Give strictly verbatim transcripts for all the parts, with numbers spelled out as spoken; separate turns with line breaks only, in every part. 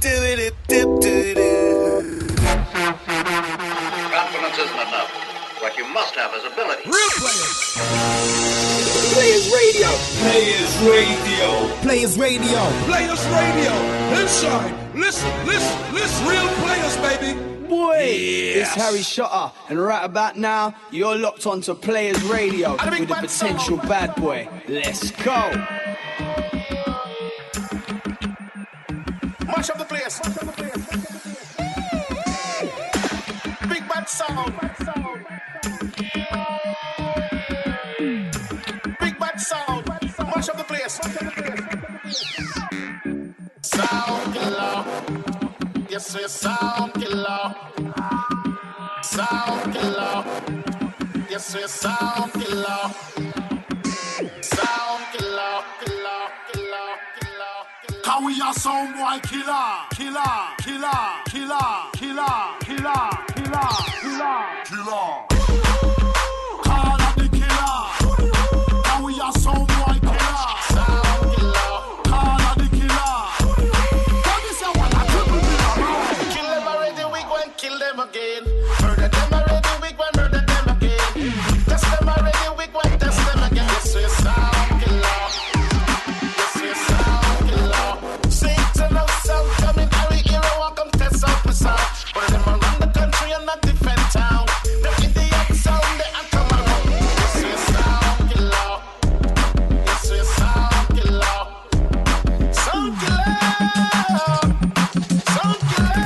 Confidence isn't enough. What you must have is ability.
Real players. Players Radio.
Players Radio.
Players Radio.
Players Radio. Inside. Listen, listen, listen. Real players, baby.
Boy,
yes.
It's Harry Shotter, and right about now, you're locked onto Players Radio with a potential bad boy. Let's go.
Mash up the place. Mash up the place. Big bad sound. Big bad sound. Mash up the place. Sound killer. Yes, yes, sound killer. Sound killer. Yes, yes, sound killer. Sound killer. Killer, killer, killer. Cause we are some boy killer, killer, killer, killer, killer, killer, killer, killer, killer. Call of the killer. Cause we are some boy killer. Sound killer. Call of the killer. Cause this is what I triple killer. Kill them already, we go and kill them again. Murder them already, we go and murder them again. Test them already, we go and test them again. This is sound killer. This is sound killer. Sing to no sound coming, Harry Hero, welcome test out the sound. But them around the country and not defend town. The idiot sound, they are come around. This is sound killer. This is sound killer. Sound killer. Sound killer.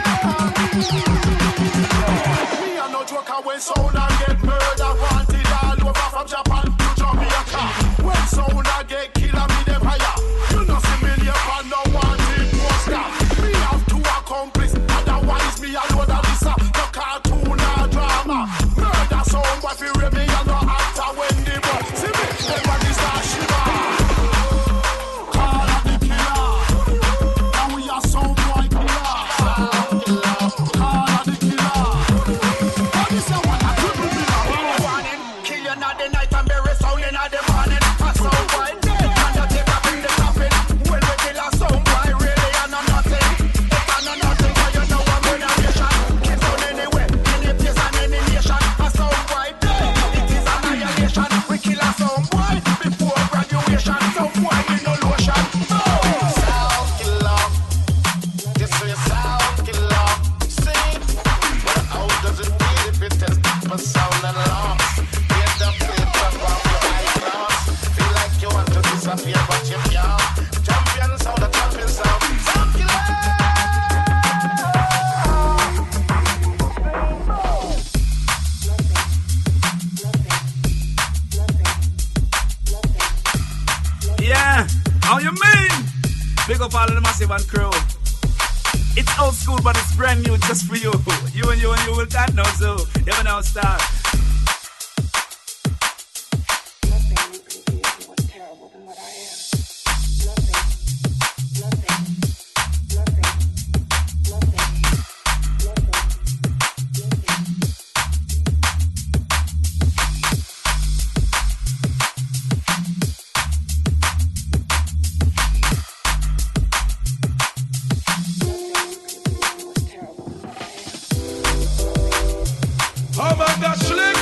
Me are no joker when sound and get murder. Wanted all over from Japan to Jamaica. When sound and get killer, me them higher. You know see me near for no wanted poster. Me have two accomplice, otherwise me alone a lisa. No cartoon or drama. Murder sound, but fi rape me and no actor when they work. See me, them body start shiver. Call of the killer. Now we are some boy killer. Call of the killer. Now this is what I triple killer. Warning, kill you not the night and bury sound in the morning. A sound boy dead, and you take up in the coffin. When we kill a sound boy, really and no nothing. It's a no nothing, 'cause you know I'm in a nation. Kill sound anywhere, any place and any nation. A sound boy dead, it is annihilation. We kill a sound boy before graduation. Sound boy with no lotion. Sound killer, this is sound killer. See, but how does it feel if it test for sound and loss? Get the paper from your eyeglass. Feel like you want to disappear, but you can't. Champion sound, a champion sound. Sound killer.
Yeah, how you mean? Big up all of the Massive and crew. It's old school, but it's brand new just for you. You and you and you will not know, so you will now start.
How about that slick?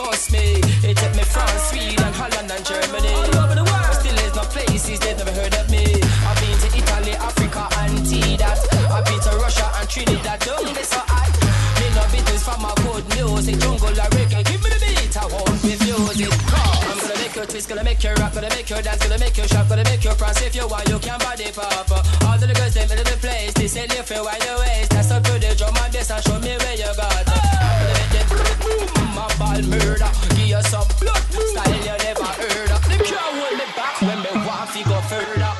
bust me. It took me France, Sweden, Holland and Germany. All over the world, still there's no places they've never heard of me. I've been to Italy, Africa and T that. I've been to Russia and Trinidad. Don't be so hot. Me no business from my good music, jungle or reggae. Give me the beat, I won't refuse it. I'm gonna make you twist, gonna make you rock, gonna make you dance, gonna make you shout, gonna make you prance. If you want, you can body pop. All the girls them in the place, they say lift you while you waist. That's up to the drum and bass and show me where you got. I'm gonna make them boom, my ball murder. Give you some blood, style you never heard of. They can't hold me back when me want to go further.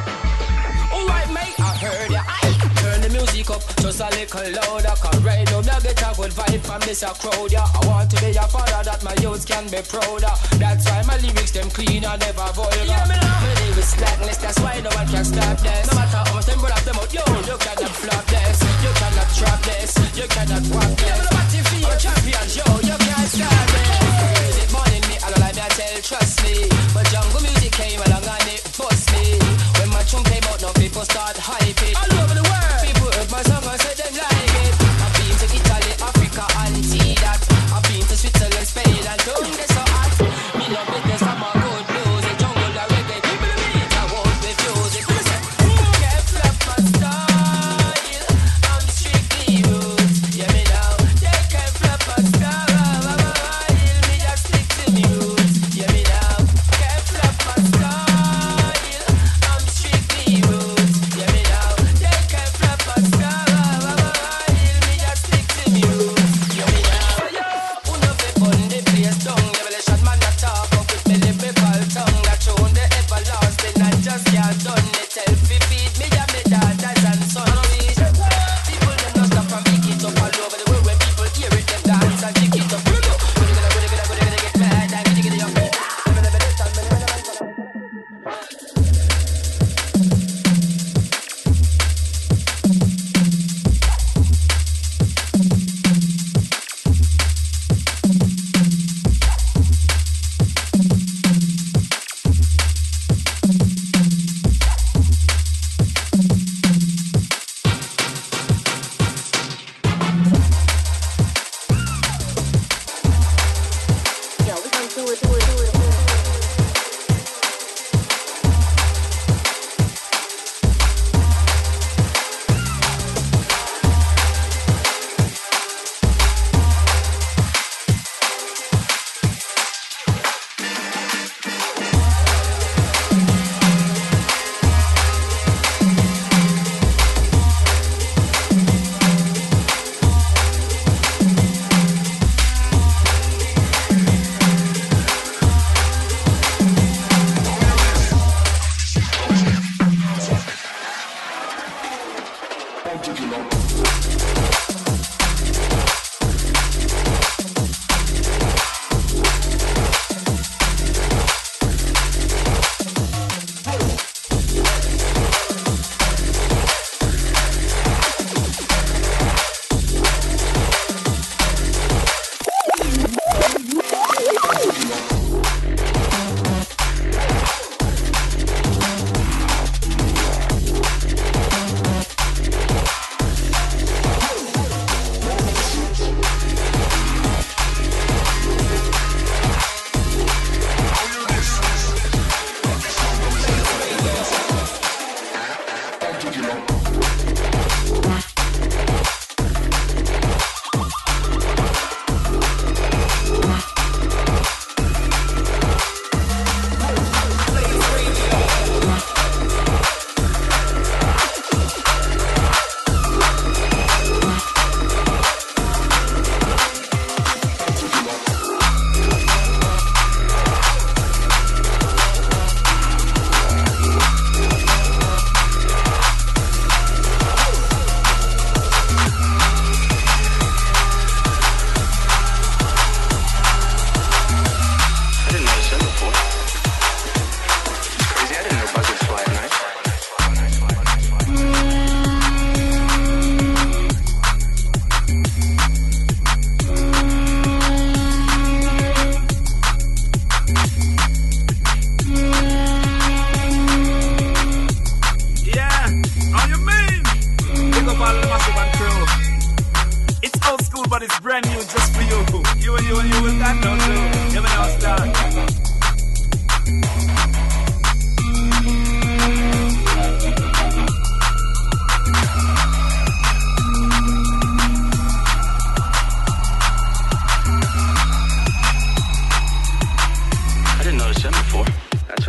Alright mate, I heard ya. Turn the music up just a little louder. Cause right now me get a good vibe from this a crowd, yeah. I want to be a father that my youth can be prouder. That's why my lyrics them clean and never vulgar. Yeah, me now. My name is slackness, that's why no one can stop this. No matter how much them run up them out, yo, you cannot flop this. You cannot trap this, you cannot walk this. Yeah, me know what you feel, I'm champion, yo, you can't stop this. Music morning me, I don't like me, I tell, trust me. But jungle music came along and it bust me. When my tune came out, now people start hype it. All over the world, people heard my song and said them like it. I've been to Italy, Africa and T that. I've been to Switzerland, Spain and don't get so hot. Me no business from my good music, jungle or reggae. Give me the beat, I won't refuse it. Listen, can't flap my style. I'm strictly roots. Yeah, me now, they can't flap my style. Me just stick to me roots. Yeah, me now, can't flap my style. I'm strictly roots. Yeah, me now, they can't flap my style. Me just stick to me roots. Yeah, me now, yo, who know fi put the place down? Revelation man a talk up with me lyrical tongue. That tune the everlasting and just can't done it. Tell fi feed me and me daughters and sons. People them no stop and pick it up all over the world. When people hear it, them dance and kick it up. Goody go, goody go, goody go, goody go, get mad and goody goody up.
Yeah, we can do it, do it, do it, do it.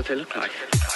what they look like.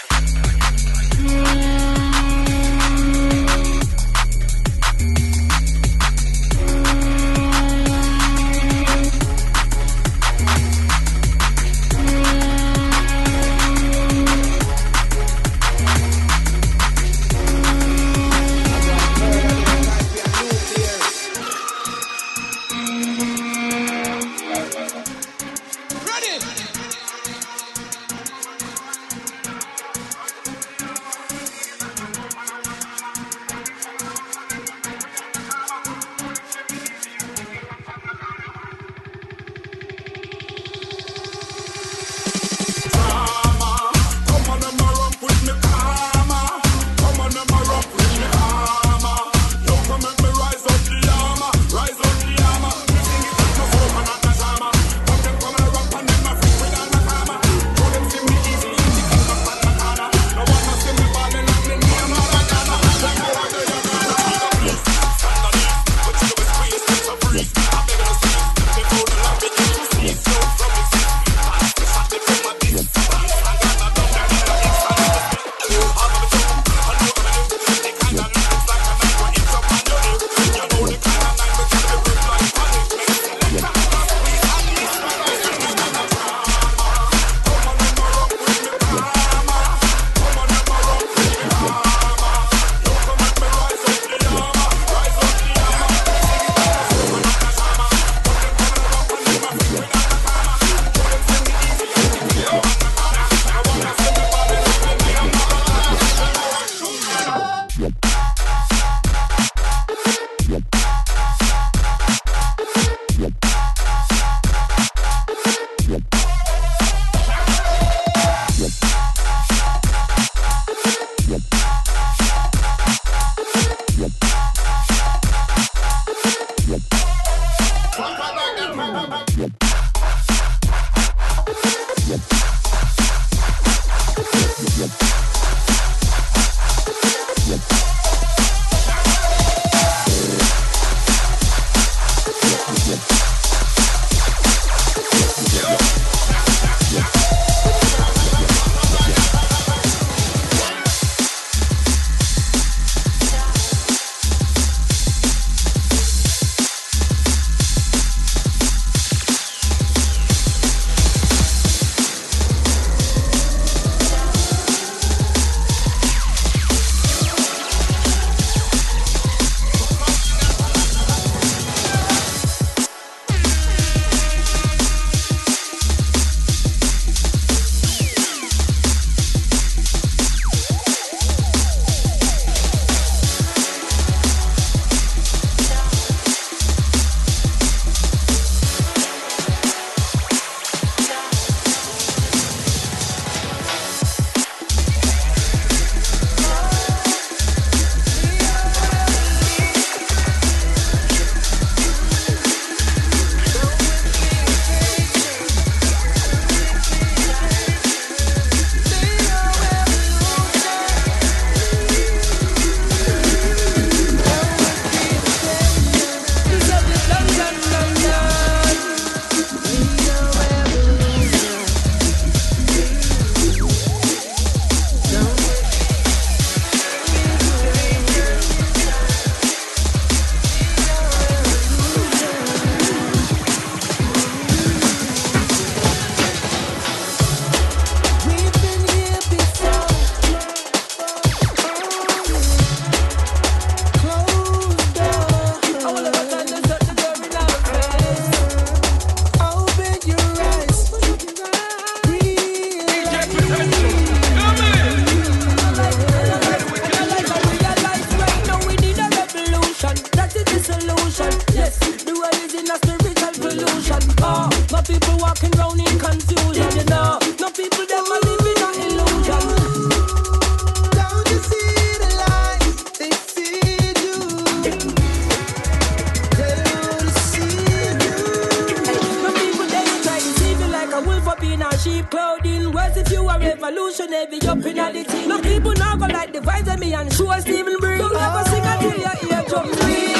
revolutionary up in the team. No people now go like the vibes of me and show us Stephen Bring. Don't ever sing until your ear drum ring.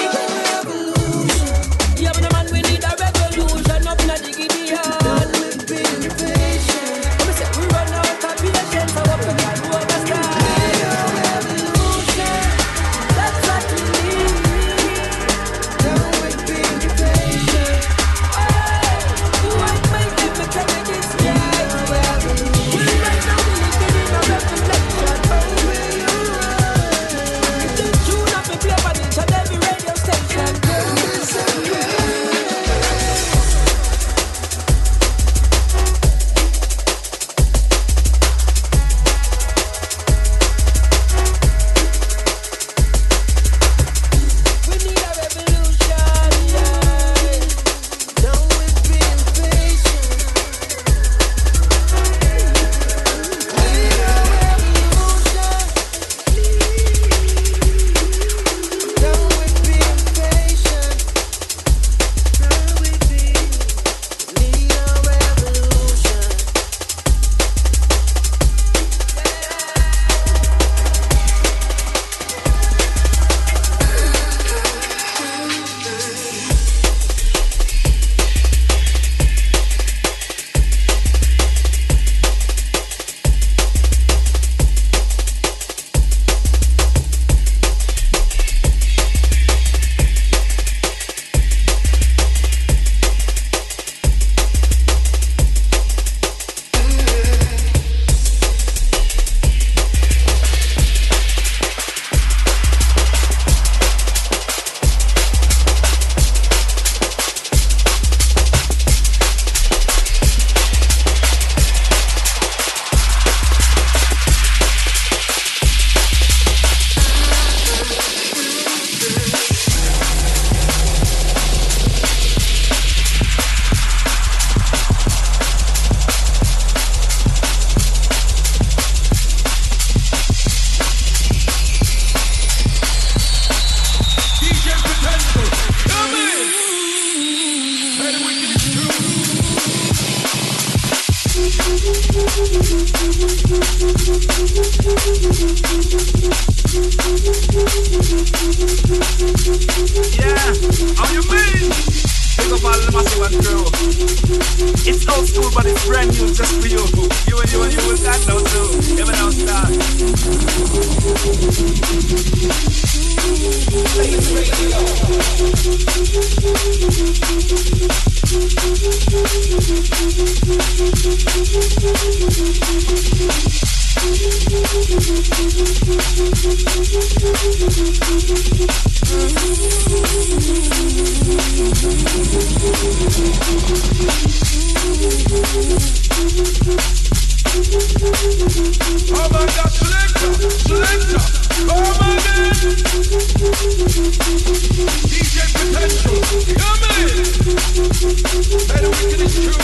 Yeah, but the man we need a revolution up in the Gideon. We run out of patience.
Yeah, how you mean? Big up all the massive and crew. It's old school, but it's brand new just for you. You and you and you will got now too. Even now start. Blaze Radio.
Oh my God, selector, selector, oh my God. D J Potential, come in. Let the wicked is true.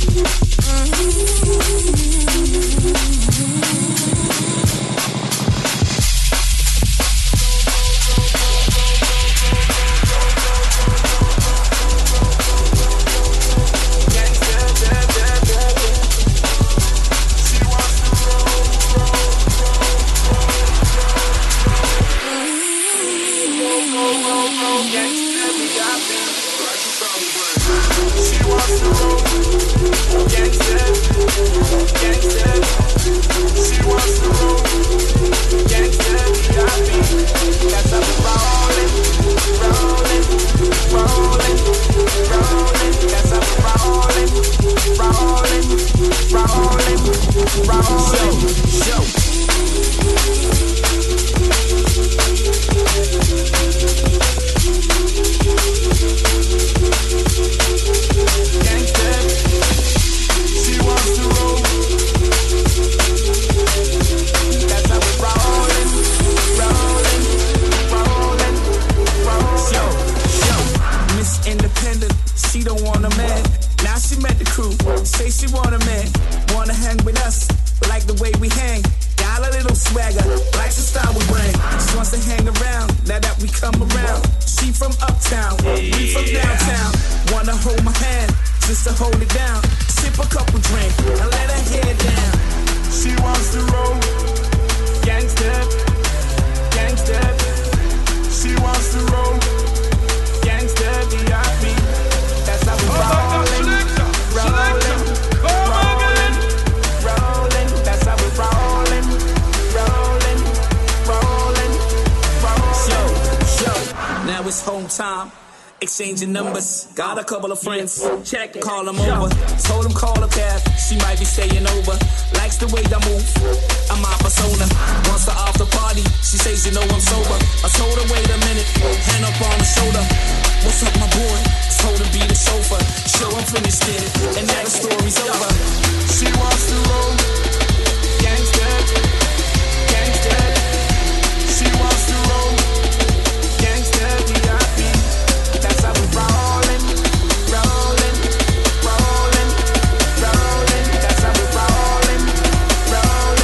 Exchanging numbers, got a couple of friends. Check, call them over. Told them call a cab, she might be staying over. Likes the way I move, I'm my persona. Wants to off the party, she says you know I'm sober. I told her wait a minute, hand up on the shoulder. What's up my boy? Told her be the chauffeur. Show I'm finished in it, and now the story's over.
She wants to roll, gangsta, gangsta. She wants to roll, gangsta, V I P. That's how we rollin', rollin', rollin', rollin'. That's how we rollin', rollin'.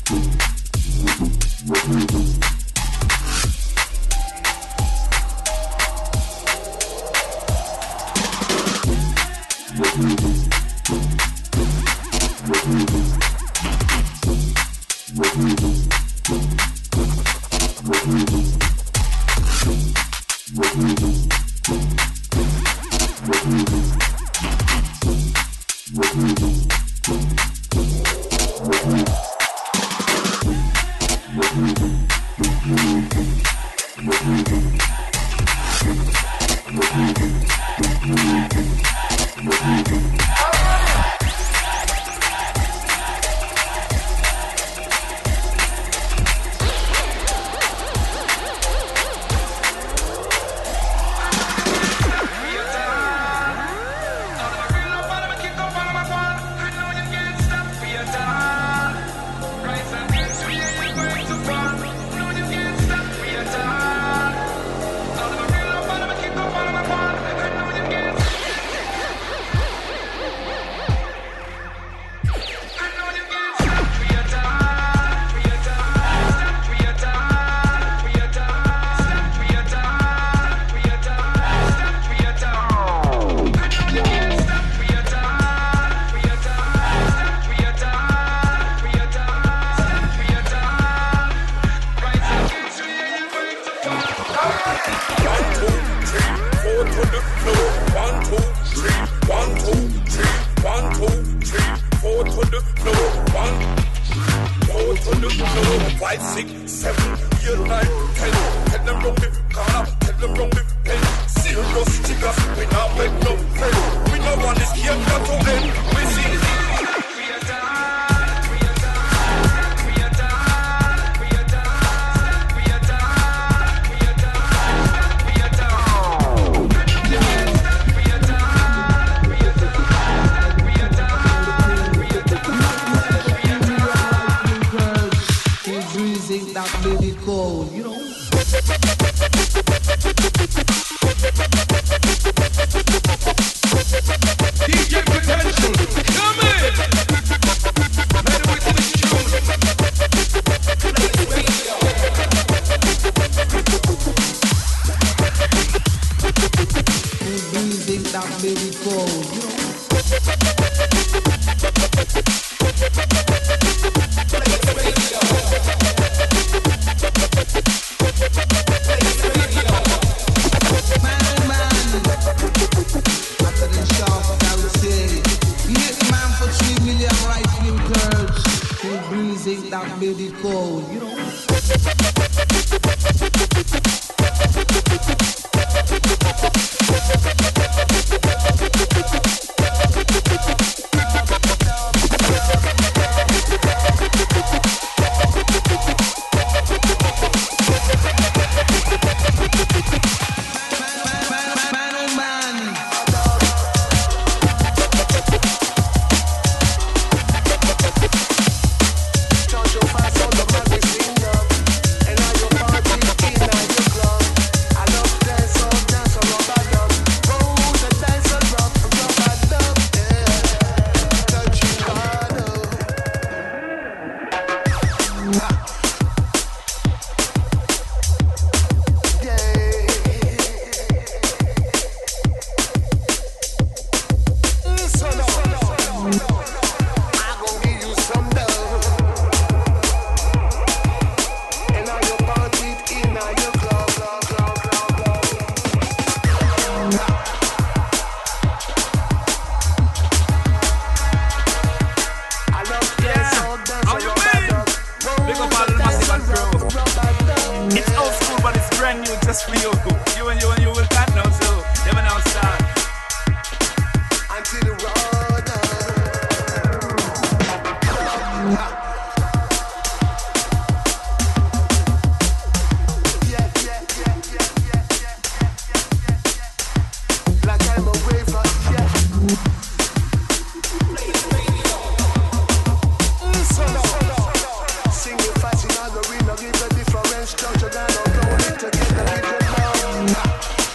Together, together, together.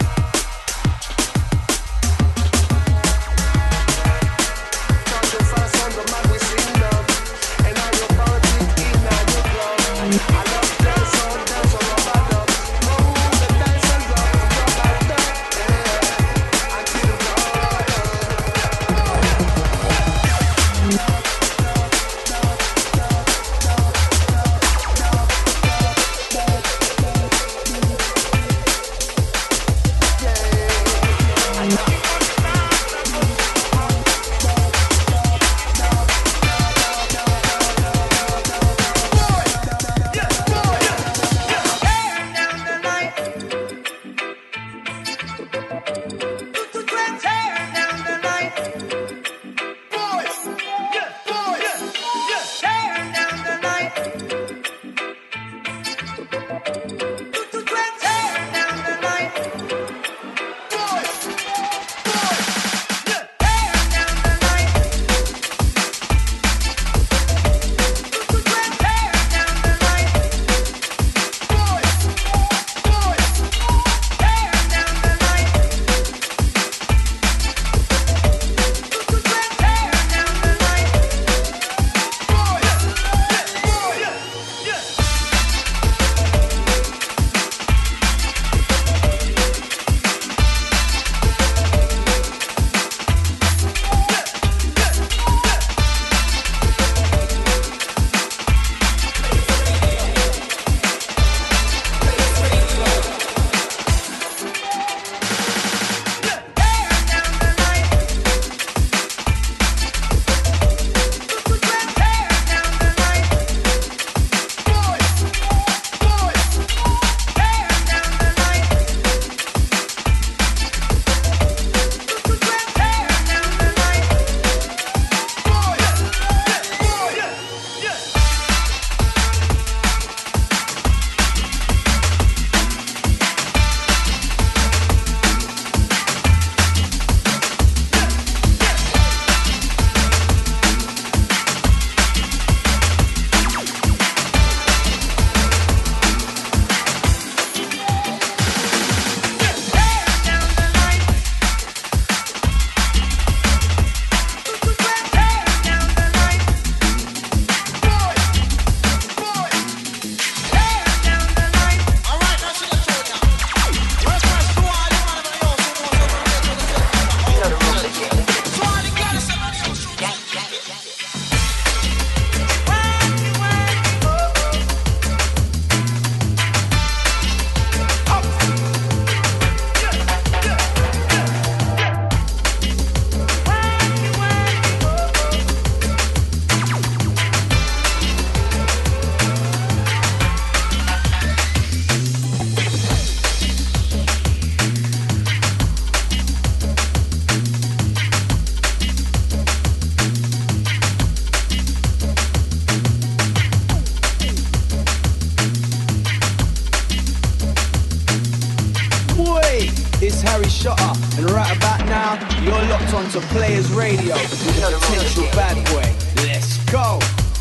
is Harry Shotter, and right about now, you're locked onto Players Radio with a potential bad boy. Let's go!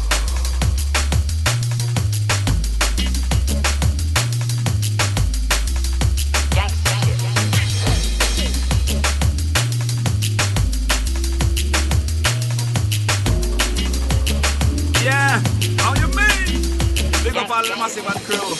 Yeah, how you mean? Big up all the massive and crew.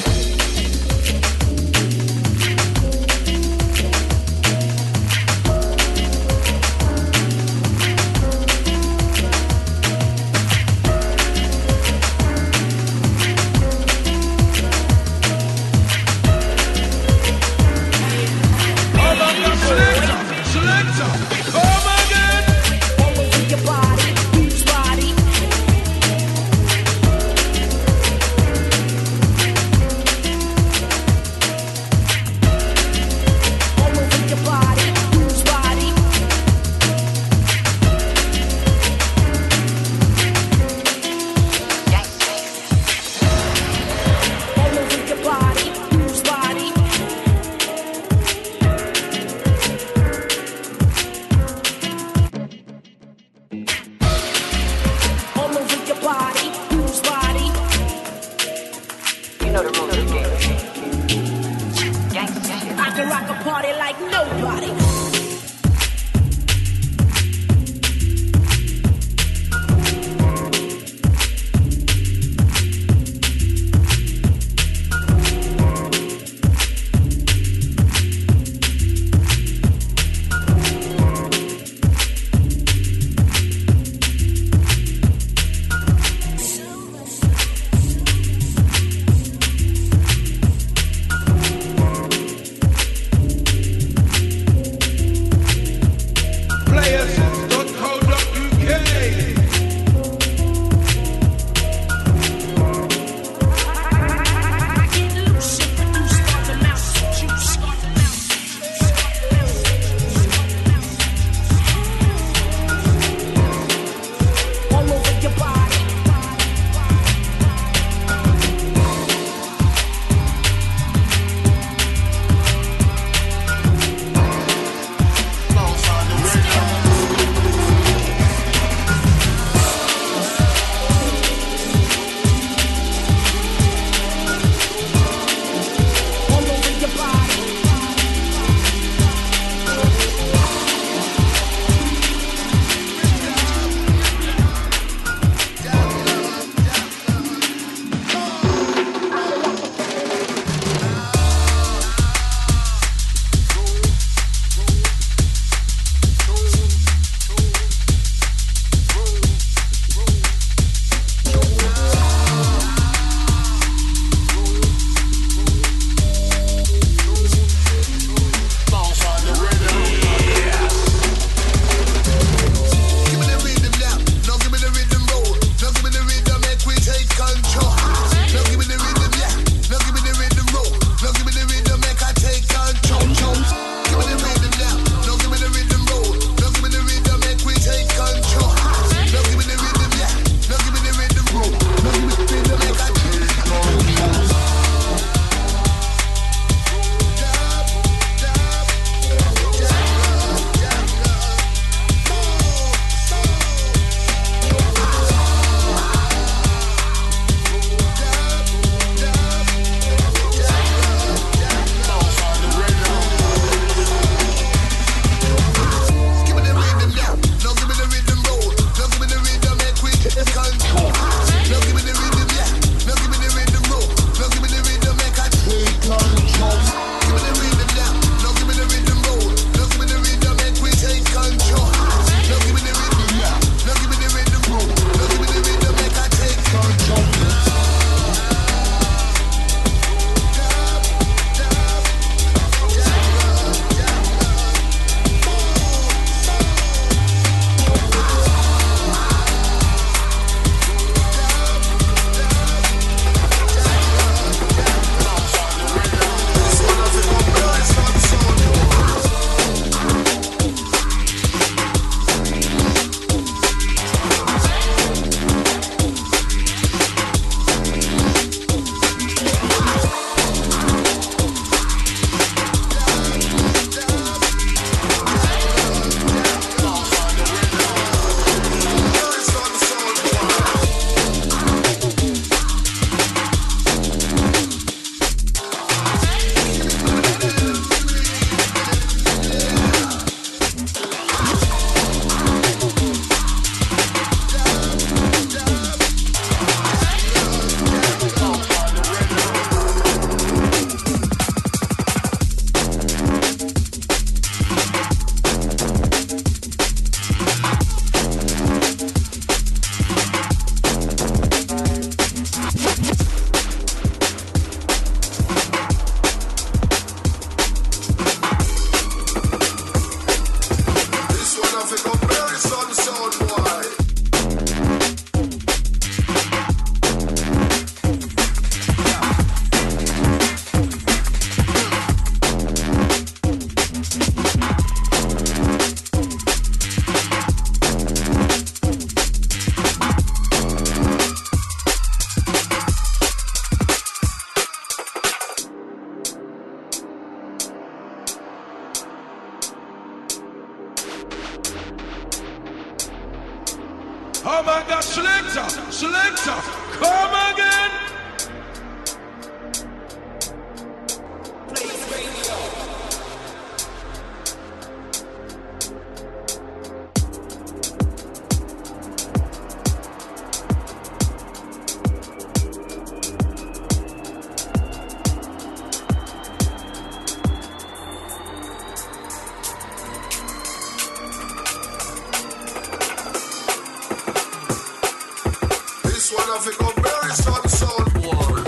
Kingston sound boy.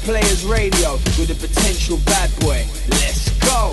Players Radio with a potential bad boy. Let's go.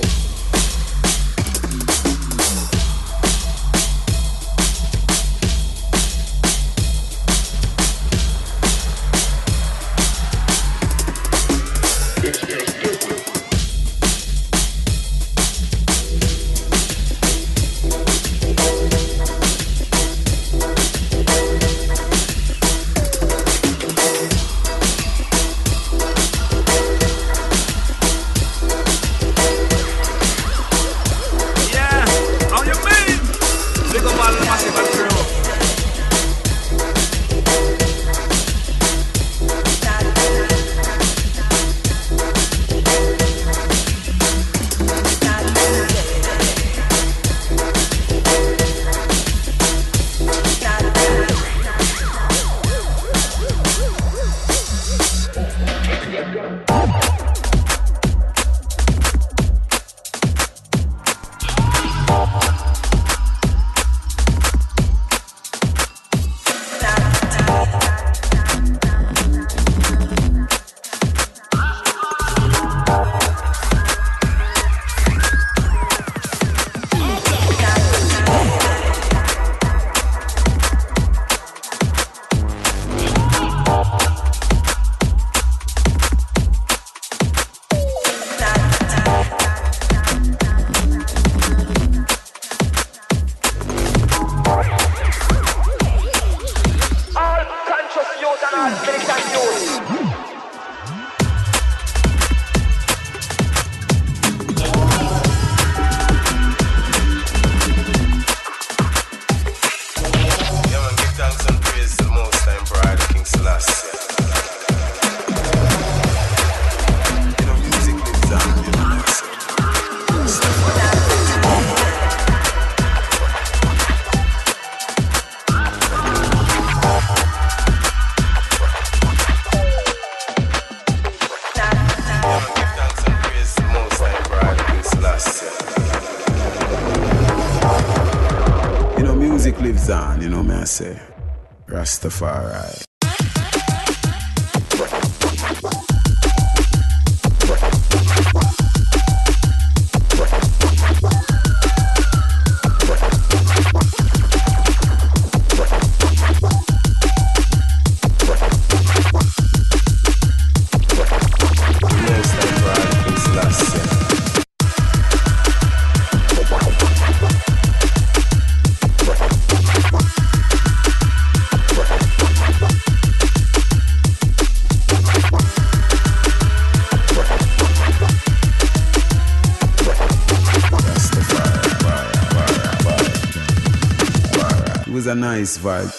Say Rastafari. A nice vibe.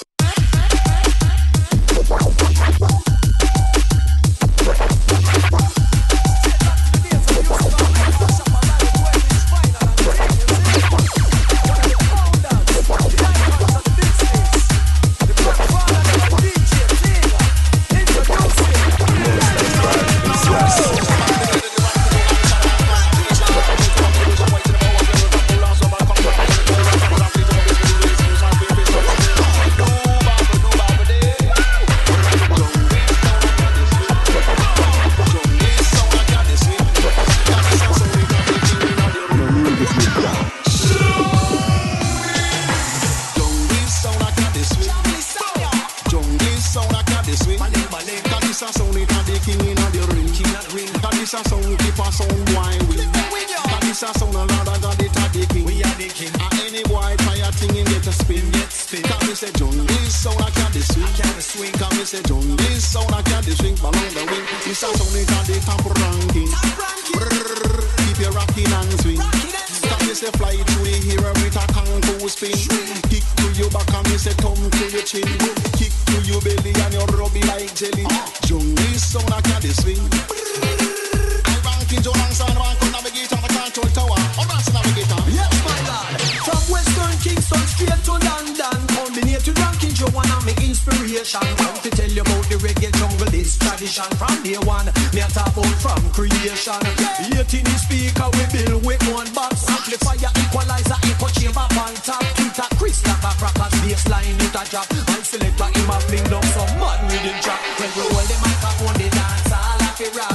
From day one, me a talk about from creation. eighteen speaker we build with one box. Amplifier, equalizer, echo chamber on top. It a crystal back crackers, baseline it a drop. I select like him a fling down some mad rhythm track. When we hold the microphone, the dance all of it rock.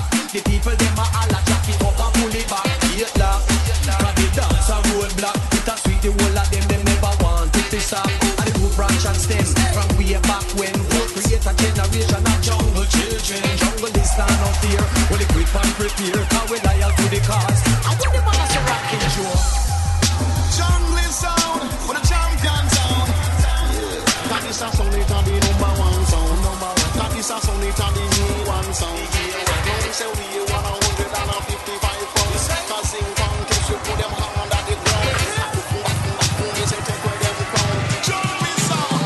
prepare, cause we loyal to the cause. And when the man say rockin' show,
Jungle sound for the champion sound. That is a sound, it can be number one sound. Number one. That is a sound, it can be new one sound. Don't say we one hundred fifty-five pounds. Cause sing fun, case you put them hand under the ground. They say take away them crown. Jungle sound.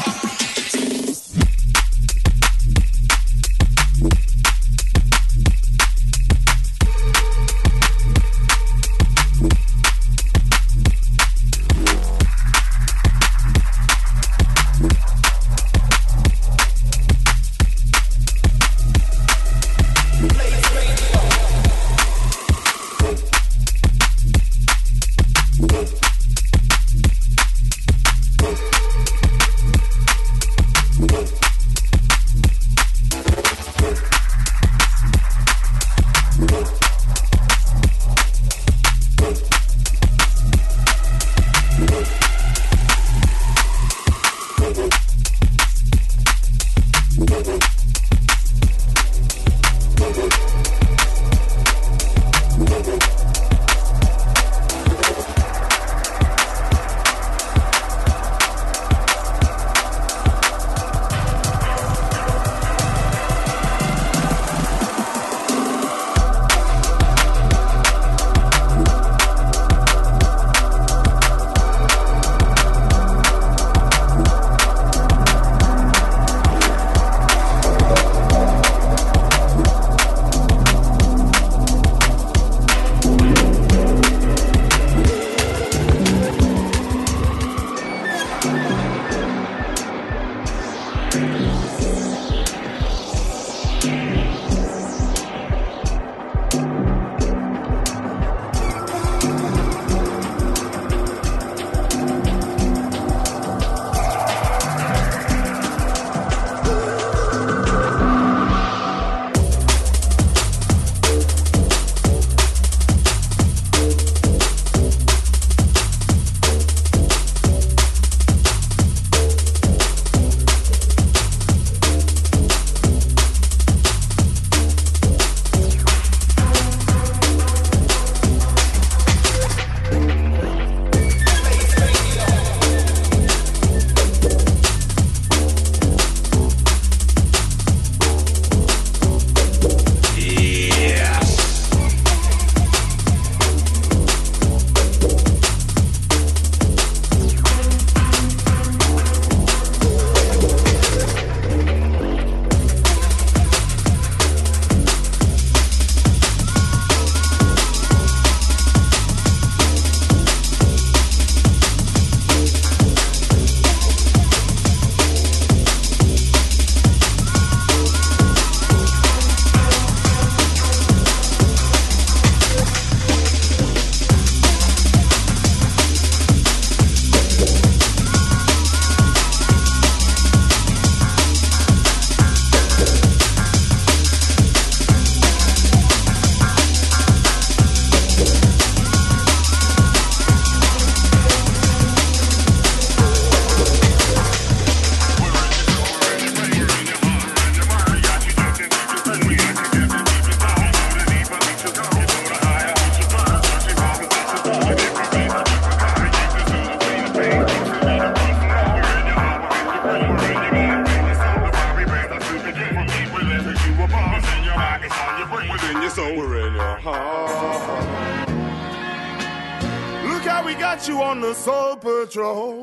On the Soul Patrol,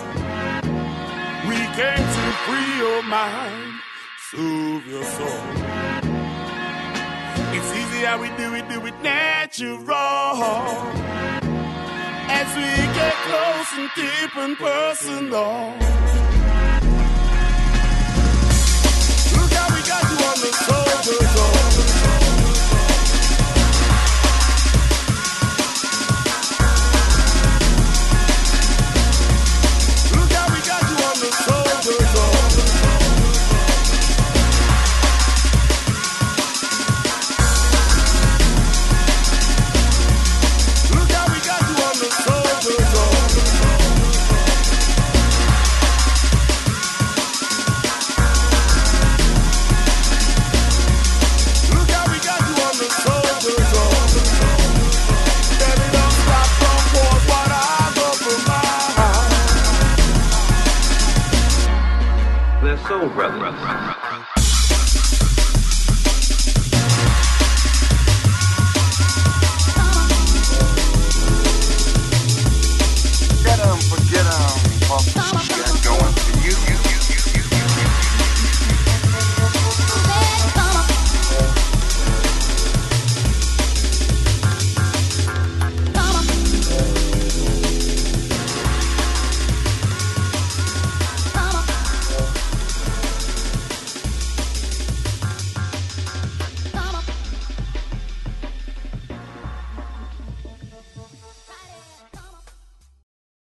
we came to free your mind, soothe your soul. It's easy how we do it, do it natural. As we get close and deep and personal. Look how we got you on the Soul Patrol. Look how we
rugged.